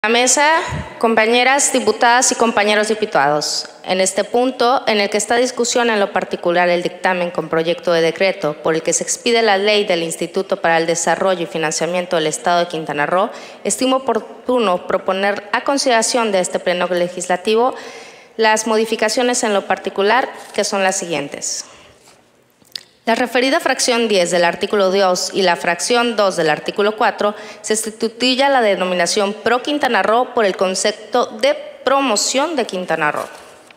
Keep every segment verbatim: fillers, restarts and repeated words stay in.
La mesa, compañeras diputadas y compañeros diputados, en este punto en el que está discusión en lo particular el dictamen con proyecto de decreto por el que se expide la ley del Instituto para el Desarrollo y Financiamiento del Estado de Quintana Roo, estimo oportuno proponer a consideración de este pleno legislativo las modificaciones en lo particular, que son las siguientes. La referida fracción diez del artículo dos y la fracción dos del artículo cuatro se sustituye a la denominación Pro Quintana Roo por el concepto de promoción de Quintana Roo.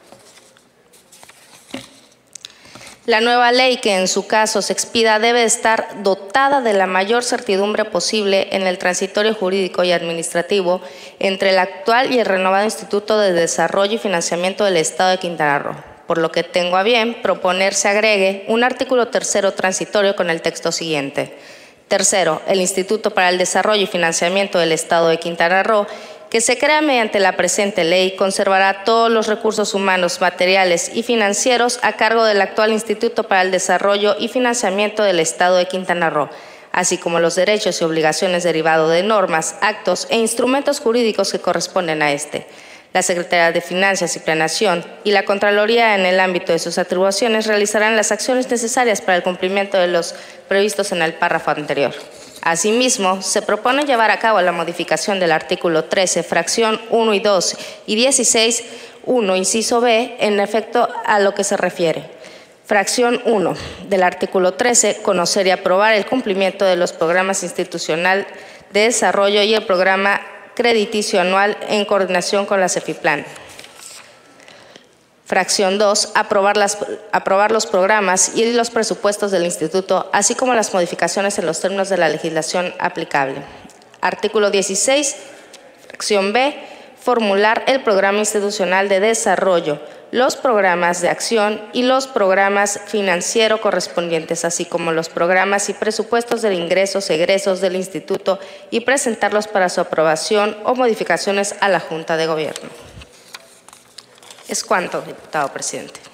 La nueva ley que en su caso se expida debe estar dotada de la mayor certidumbre posible en el transitorio jurídico y administrativo entre el actual y el renovado Instituto de Desarrollo y Financiamiento del Estado de Quintana Roo, por lo que tengo a bien proponer se agregue un artículo tercero transitorio con el texto siguiente. Tercero, el Instituto para el Desarrollo y Financiamiento del Estado de Quintana Roo, que se crea mediante la presente ley, conservará todos los recursos humanos, materiales y financieros a cargo del actual Instituto para el Desarrollo y Financiamiento del Estado de Quintana Roo, así como los derechos y obligaciones derivados de normas, actos e instrumentos jurídicos que corresponden a este. La Secretaría de Finanzas y Planeación y la Contraloría, en el ámbito de sus atribuciones, realizarán las acciones necesarias para el cumplimiento de los previstos en el párrafo anterior. Asimismo, se propone llevar a cabo la modificación del artículo trece, fracción uno y dos y dieciséis, uno, inciso B, en efecto a lo que se refiere. Fracción uno del artículo trece, conocer y aprobar el cumplimiento de los programas institucionales de desarrollo y el programa crediticio anual en coordinación con la CEFIPLAN. Fracción dos, aprobar, las, aprobar los programas y los presupuestos del Instituto, así como las modificaciones en los términos de la legislación aplicable. Artículo dieciséis, fracción B, formular el programa institucional de desarrollo, los programas de acción y los programas financieros correspondientes, así como los programas y presupuestos de ingresos e egresos del Instituto y presentarlos para su aprobación o modificaciones a la Junta de Gobierno. Es cuanto, diputado presidente.